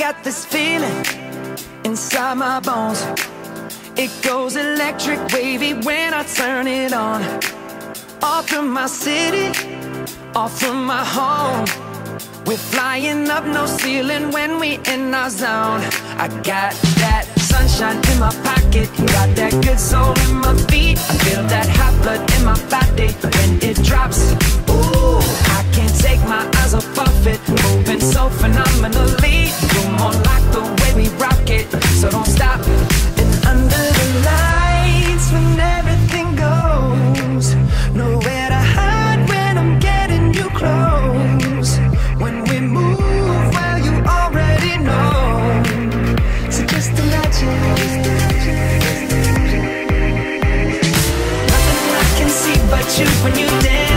got this feeling inside my bones. It goes electric wavy when I turn it on. Off from my city, off from my home. We're flying up, no ceiling when we in our zone. I got that sunshine in my pocket, got that good soul in my feet. I feel that hot blood in my body when it drops. Ooh, I can't take my eyes off of it, moving so phenomenally. You're more like the way we rock it, so don't stop. And under the lights when everything goes, nowhere to hide when I'm getting you close. When we move, well, you already know. So just imagine. Nothing I can see but you when you dance.